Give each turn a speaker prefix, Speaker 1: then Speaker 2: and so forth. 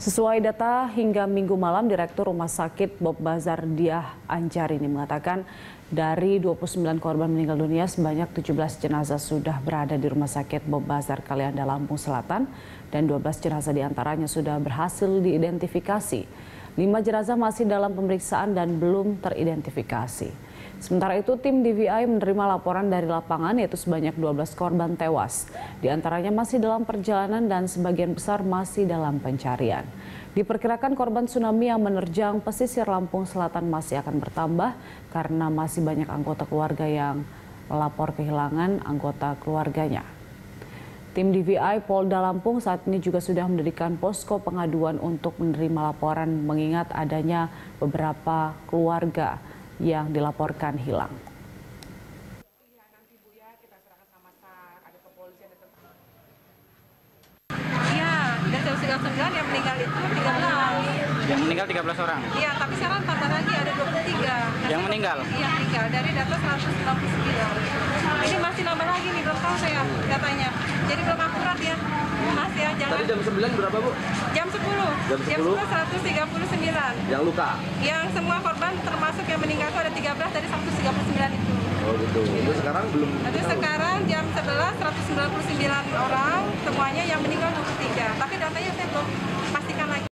Speaker 1: Sesuai data hingga Minggu malam, Direktur Rumah Sakit Bob Bazar Diah Anjarini mengatakan dari 29 korban meninggal dunia, sebanyak 17 jenazah sudah berada di Rumah Sakit Bob Bazar Kalianda, Lampung Selatan, dan 12 jenazah diantaranya sudah berhasil diidentifikasi. 5 jenazah masih dalam pemeriksaan dan belum teridentifikasi. Sementara itu, tim DVI menerima laporan dari lapangan yaitu sebanyak 12 korban tewas. Di antaranya masih dalam perjalanan dan sebagian besar masih dalam pencarian. Diperkirakan korban tsunami yang menerjang pesisir Lampung Selatan masih akan bertambah karena masih banyak anggota keluarga yang melapor kehilangan anggota keluarganya. Tim DVI Polda Lampung saat ini juga sudah mendirikan posko pengaduan untuk menerima laporan mengingat adanya beberapa keluarga yang dilaporkan hilang.
Speaker 2: Iya, dari 139 yang meninggal itu 13.
Speaker 3: Yang meninggal 13 orang?
Speaker 2: Iya, tapi sekarang tambah lagi ada 23.
Speaker 3: Yang meninggal?
Speaker 2: Iya, meninggal. Dari data 199. Ini masih nambah lagi nih, belum tahu saya datanya. Jadi belum akurat ya. Masih ya, jangan.
Speaker 4: Tadi jam 9 berapa, Bu?
Speaker 2: Jam 10.
Speaker 4: Jam 10?
Speaker 2: 139.
Speaker 4: Yang luka?
Speaker 2: Yang semua korban termasuk yang meninggal itu ada 13 dari 139 itu.
Speaker 4: Oh gitu. Itu sekarang belum?
Speaker 2: Tapi sekarang jam 11, 199 orang, semuanya yang meninggal 23. Tapi datanya saya belum